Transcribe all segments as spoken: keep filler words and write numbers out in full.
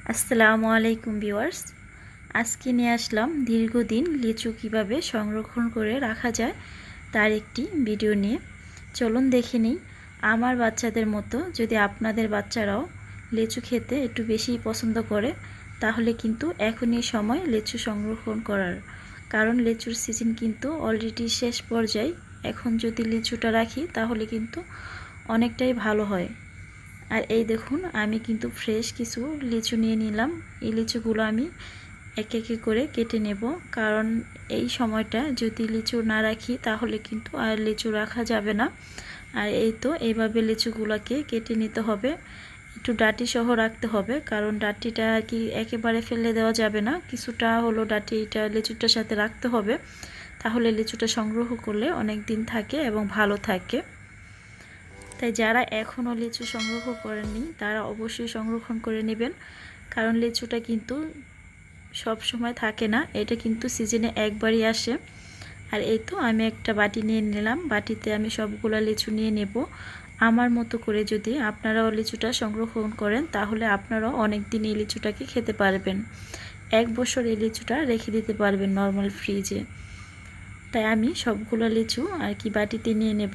আসসালামু আলাইকুম ভিউয়ার্স। আজকে নিয়ে আসলাম দীর্ঘদিন লিচু কিভাবে সংরক্ষণ করে রাখা যায় তার একটি ভিডিও নিয়ে। চলুন দেখে নিই। আমার বাচ্চাদের মতো যদি আপনাদের বাচ্চারাও লিচু খেতে একটু বেশি পছন্দ করে তাহলে কিন্তু এখনই সময় লিচু সংরক্ষণ করার, কারণ লিচুর সিজন কিন্তু অলরেডি শেষ পর্যায়ে। এখন যদি লিচুটা রাখি তাহলে কিন্তু অনেকটাই ভালো হয়। আর এই দেখুন, আমি কিন্তু ফ্রেশ কিছু লিচু নিয়ে নিলাম। এই লিচুগুলো আমি এক এক করে কেটে নেব, কারণ এই সময়টা যদি লিচু না রাখি তাহলে কিন্তু আর লিচু রাখা যাবে না। আর এই তো এইভাবে লিচুগুলোকে কেটে নিতে হবে, একটু ডাঁটি সহ রাখতে হবে, কারণ ডাঁটিটা আর কি একেবারে ফেলে দেওয়া যাবে না, কিছুটা হলো ডাঁটিটা লিচুটার সাথে রাখতে হবে, তাহলে লিচুটা সংগ্রহ করলে অনেক দিন থাকে এবং ভালো থাকে। তাই যারা এখনও লিচু সংগ্রহ করেননি তারা অবশ্যই সংরক্ষণ করে নেবেন, কারণ লিচুটা কিন্তু সব সময় থাকে না, এটা কিন্তু সিজনে একবারই আসে। আর এই তো আমি একটা বাটি নিয়ে নিলাম, বাটিতে আমি সবগুলা লিচু নিয়ে নেব। আমার মতো করে যদি আপনারাও লিচুটা সংরক্ষণ করেন তাহলে আপনারাও অনেক দিন এই লিচুটাকে খেতে পারবেন, এক বছর এই লিচুটা রেখে দিতে পারবেন নর্মাল ফ্রিজে। তাই আমি সবগুলো লিচু আর কি বাটিতে নিয়ে নেব।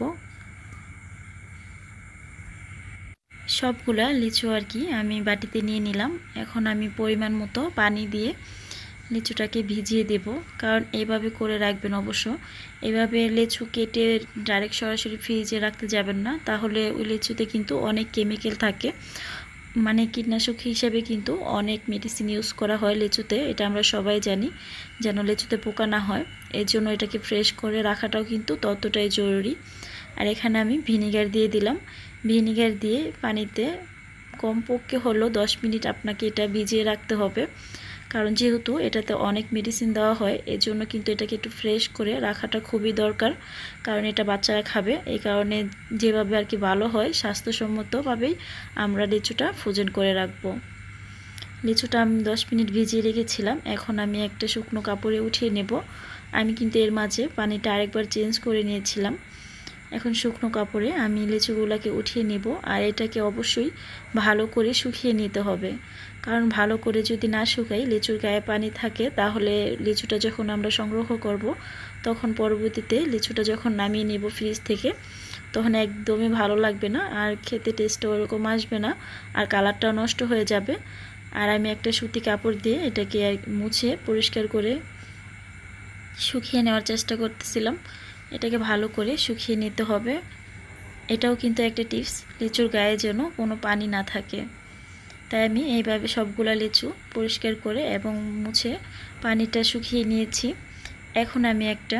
সবগুলা লিচু আর কি আমি বাটিতে নিয়ে নিলাম। এখন আমি পরিমাণ মতো পানি দিয়ে লিচুটাকে ভিজিয়ে দেব, কারণ এইভাবে করে রাখবেন অবশ্য। এইভাবে লিচু কেটে ডাইরেক্ট সরাসরি ফ্রিজে রাখতে যাবেন না, তাহলে ওই লিচুতে কিন্তু অনেক কেমিক্যাল থাকে, মানে কীটনাশক হিসেবে কিন্তু অনেক মেডিসিন ইউজ করা হয় লিচুতে, এটা আমরা সবাই জানি, যেন লিচুতে পোকা না হয়। এর জন্য এটাকে ফ্রেশ করে রাখাটাও কিন্তু ততটাই জরুরি। আর এখানে আমি ভিনেগার দিয়ে দিলাম। ভিনেগার দিয়ে পানিতে কমপক্ষে হলো দশ মিনিট আপনাকে এটা ভিজিয়ে রাখতে হবে, কারণ যেহেতু এটাতে অনেক মেডিসিন দেওয়া হয় এজন্য কিন্তু এটাকে একটু ফ্রেশ করে রাখাটা খুবই দরকার, কারণ এটা বাচ্চারা খাবে। এই কারণে যেভাবে আর কি ভালো হয় স্বাস্থ্যসম্মতভাবেই আমরা লিচুটা ফ্রোজেন করে রাখবো। লিচুটা আমি দশ মিনিট ভিজিয়ে রেখেছিলাম, এখন আমি একটা শুকনো কাপড়ে উঠিয়ে নেব। আমি কিন্তু এর মাঝে পানিটা আরেকবার চেঞ্জ করে নিয়েছিলাম। এখন শুকনো কাপড়ে আমি লিচুগুলোকে উঠিয়ে নেব, আর এটাকে অবশ্যই ভালো করে শুকিয়ে নিতে হবে, কারণ ভালো করে যদি না শুকাই লিচুর গায়ে পানি থাকে তাহলে লিচুটা যখন আমরা সংগ্রহ করব তখন পরবর্তীতে লিচুটা যখন নামিয়ে নেব ফ্রিজ থেকে তখন একদমই ভালো লাগবে না, আর খেতে টেস্টও ওরকম আসবে না, আর কালারটাও নষ্ট হয়ে যাবে। আর আমি একটা সুতি কাপড় দিয়ে এটাকে মুছে পরিষ্কার করে শুকিয়ে নেওয়ার চেষ্টা করতেছিলাম। এটাকে ভালো করে শুকিয়ে নিতে হবে। এটাও কিন্তু একটা টিপস, লিচুর গায়ে যেন কোনো পানি না থাকে। তাই আমি এইভাবে সবগুলা লিচু পরিষ্কার করে এবং মুছে পানিটা শুকিয়ে নিয়েছি। এখন আমি একটা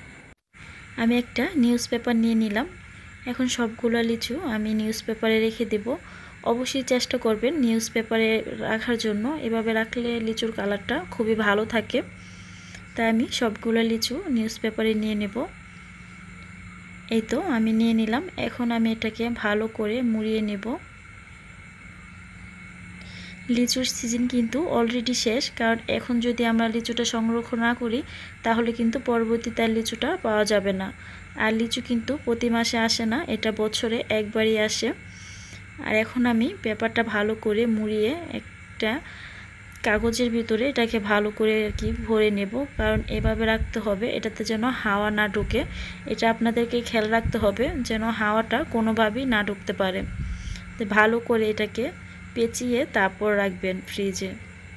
আমি একটা নিউজ পেপার নিয়ে নিলাম। এখন সবগুলা লিচু আমি নিউজ পেপারে রেখে দেব। অবশ্যই চেষ্টা করবেন নিউজ পেপারে রাখার জন্য, এভাবে রাখলে লিচুর কালারটা খুবই ভালো থাকে। তাই আমি সবগুলা লিচু নিউজ পেপারে নিয়ে নেব। এই তো আমি নিয়ে নিলাম। এখন আমি এটাকে ভালো করে মুড়িয়ে নেব। লিচুর সিজন কিন্তু অলরেডি শেষ, কারণ এখন যদি আমরা লিচুটা সংরক্ষণ না করি তাহলে কিন্তু পরবর্তীতে আর লিচুটা পাওয়া যাবে না। আর লিচু কিন্তু প্রতি মাসে আসে না, এটা বছরে একবারই আসে। আর এখন আমি পেপারটা ভালো করে মুড়িয়ে একটা কাগজের ভিতরে এটাকে ভালো করে আর কি ভরে নেব, কারণ এভাবে রাখতে হবে এটাতে যেন হাওয়া না ঢোকে। এটা আপনাদেরকে খেয়াল রাখতে হবে যেন হাওয়াটা কোনোভাবেই না ঢুকতে পারে। তো ভালো করে এটাকে পেঁচিয়ে তারপর রাখবেন ফ্রিজে।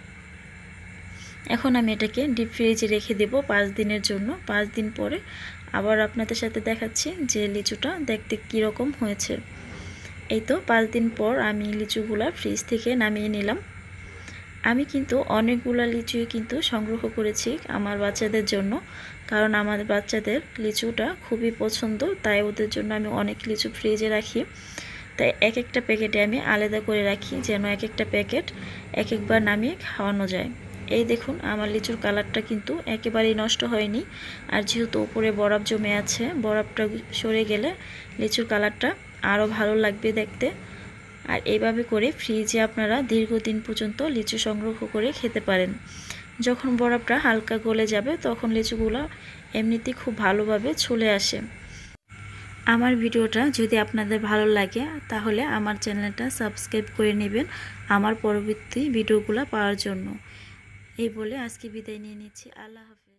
এখন আমি এটাকে ডিপ ফ্রিজে রেখে দেব পাঁচ দিনের জন্য। পাঁচ দিন পরে আবার আপনাদের সাথে দেখাচ্ছি যে লিচুটা দেখতে কীরকম হয়েছে। এই তো পাঁচ দিন পর আমি লিচুগুলা ফ্রিজ থেকে নামিয়ে নিলাম। আমি কিন্তু অনেকগুলো লিচুই কিন্তু সংগ্রহ করেছি আমার বাচ্চাদের জন্য, কারণ আমার বাচ্চাদের লিচুটা খুবই পছন্দ, তাই ওদের জন্য আমি অনেক লিচু ফ্রিজে রাখি। তাই এক একটা প্যাকেটে আমি আলাদা করে রাখি যেন এক একটা প্যাকেট এক একবার নামিয়ে খাওয়ানো যায়। এই দেখুন আমার লিচুর কালারটা কিন্তু একেবারেই নষ্ট হয়নি, আর যেহেতু উপরে বরফ জমে আছে বরফটা সরে গেলে লিচুর কালারটা আরও ভালো লাগবে দেখতে। আর এইভাবে করে ফ্রিজে আপনারা দীর্ঘদিন পর্যন্ত লিচু সংগ্রহ করে খেতে পারেন। যখন বরফটা হালকা গলে যাবে তখন লিচুগুলো এমনিতেই খুব ভালোভাবে চলে আসে। আমার ভিডিওটা যদি আপনাদের ভালো লাগে তাহলে আমার চ্যানেলটা সাবস্ক্রাইব করে নেবেন আমার পরবর্তী ভিডিওগুলো পাওয়ার জন্য। এই বলে আজকে বিদায় নিয়ে নিচ্ছি। আল্লাহ হাফেজ।